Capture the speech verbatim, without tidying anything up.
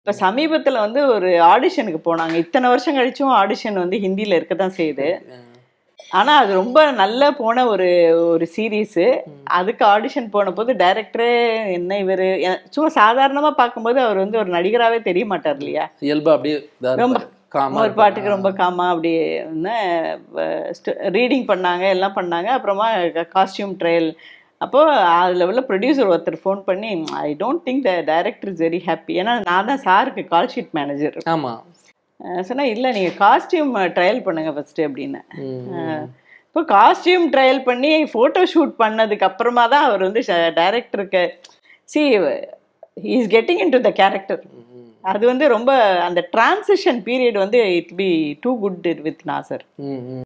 இப்போ சமீபத்தில் வந்து ஒரு ஆடிஷனுக்கு போனாங்க. இத்தனை வருஷம் கழிச்சும் ஆடிஷன் வந்து ஹிந்தியில் இருக்க தான் செய்யுது. ஆனால் அது ரொம்ப நல்ல போன ஒரு ஒரு சீரீஸு. அதுக்கு ஆடிஷன் போன போது டைரக்டரே என்ன இவர் சும்மா சாதாரணமாக பார்க்கும்போது அவர் வந்து ஒரு நடிகராகவே தெரிய மாட்டார் இல்லையா? இயல்பா அப்படியே ரொம்ப ஒரு பாட்டுக்கு ரொம்ப காமா அப்படி ரீடிங் பண்ணாங்க, எல்லாம் பண்ணாங்க. அப்புறமா காஸ்டியூம் ட்ரையல் அப்போது அதில் உள்ள ப்ரொடியூசர் ஒருத்தர் ஃபோன் பண்ணி I don't think the director is very happy. ஏன்னா நான் தான் சாருக்கு கால் ஷீட் மேனேஜர். ஆமாம். சொன்னால் இல்லை நீங்கள் காஸ்டியூம் ட்ரையல் பண்ணுங்கள் ஃபஸ்ட்டு அப்படின்னு. இப்போ காஸ்டியூம் ட்ரையல் பண்ணி ஃபோட்டோ ஷூட் பண்ணதுக்கு அப்புறமா தான் அவர் வந்து டைரக்டருக்கு see he is getting into the character. அது வந்து ரொம்ப அந்த டிரான்சிஷன் பீரியட் வந்து it be too good with Nassar.